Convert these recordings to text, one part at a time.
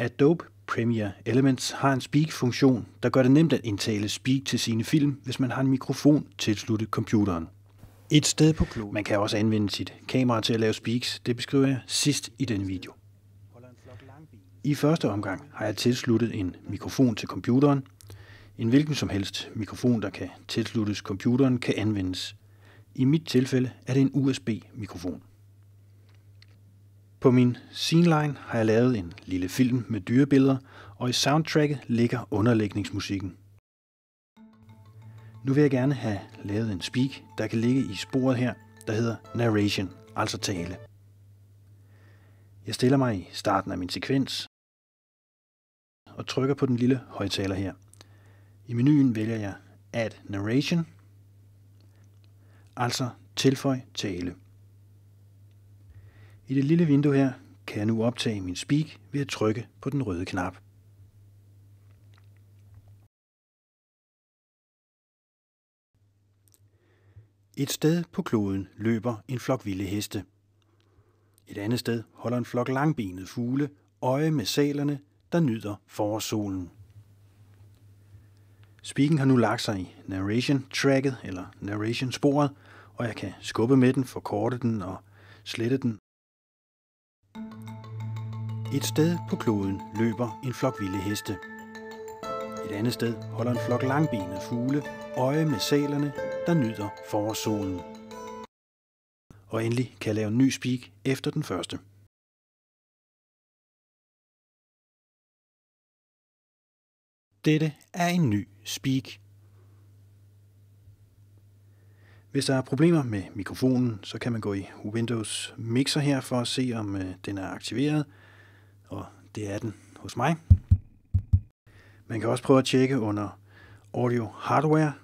Adobe Premiere Elements har en speak-funktion, der gør det nemt at indtale speak til sine film, hvis man har en mikrofon tilsluttet computeren. Et sted på kloden. Man kan også anvende sit kamera til at lave speaks. Det beskriver jeg sidst i denne video. I første omgang har jeg tilsluttet en mikrofon til computeren. En hvilken som helst mikrofon, der kan tilsluttes computeren, kan anvendes. I mit tilfælde er det en USB-mikrofon. På min sceneline har jeg lavet en lille film med dyrebilleder, og i soundtracket ligger underlægningsmusikken. Nu vil jeg gerne have lavet en speak, der kan ligge i sporet her, der hedder narration, altså tale. Jeg stiller mig i starten af min sekvens og trykker på den lille højttaler her. I menuen vælger jeg Add Narration, altså tilføj tale. I det lille vindue her kan jeg nu optage min speak ved at trykke på den røde knap. Et sted på kloden løber en flok vilde heste. Et andet sted holder en flok langbenede fugle øje med sælerne, der nyder forårssolen. Speaken har nu lagt sig i narration-tracket eller narration-sporet, og jeg kan skubbe med den, forkorte den og slette den. Et sted på kloden løber en flok vilde heste. Et andet sted holder en flok langbenede fugle øje med sælerne, der nyder forårssolen. Og endelig kan jeg lave en ny speak efter den første. Dette er en ny speak. Hvis der er problemer med mikrofonen, så kan man gå i Windows Mixer her for at se, om den er aktiveret. Og det er den hos mig. Man kan også prøve at tjekke under Audio Hardware.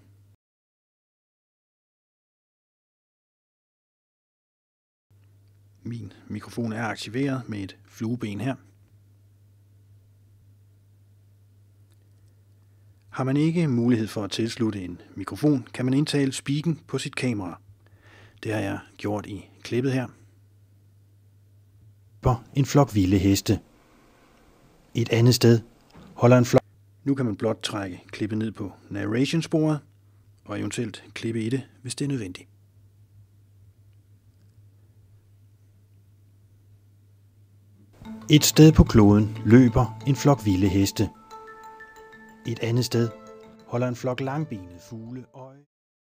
Min mikrofon er aktiveret med et flueben her. Har man ikke mulighed for at tilslutte en mikrofon, kan man indtale speaken på sit kamera. Det har jeg gjort i klippet her. På en flok vilde heste. Et andet sted holder en flok. Nu kan man blot trække klippet ned på narration-sporet og eventuelt klippe i det, hvis det er nødvendigt. Et sted på kloden løber en flok vilde heste. Et andet sted holder en flok langbenede fugle øje.